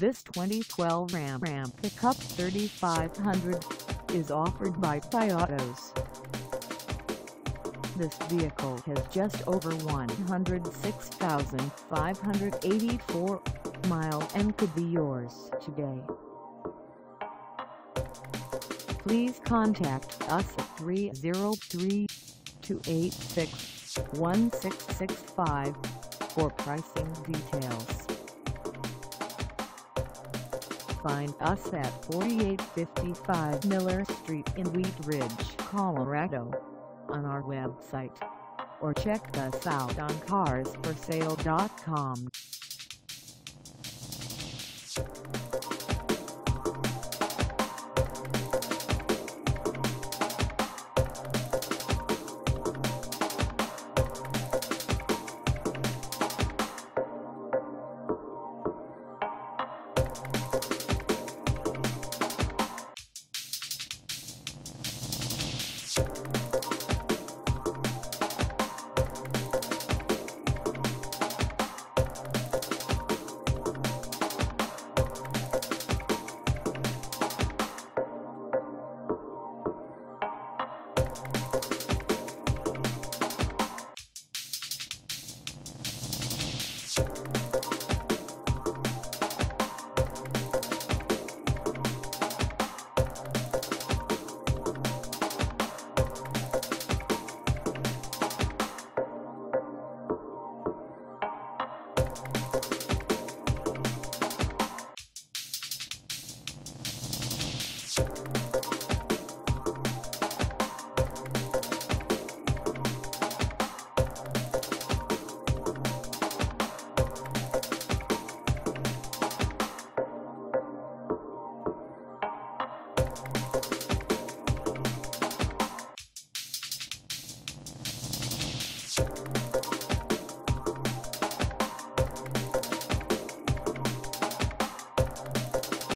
This 2012 Ram Pickup 3500 is offered by Toyotas. This vehicle has just over 106,584 miles and could be yours today. Please contact us at 303-286-1665 for pricing details. Find us at 4855 Miller Street in Wheat Ridge, Colorado, on our website, or check us out on carsforsale.com.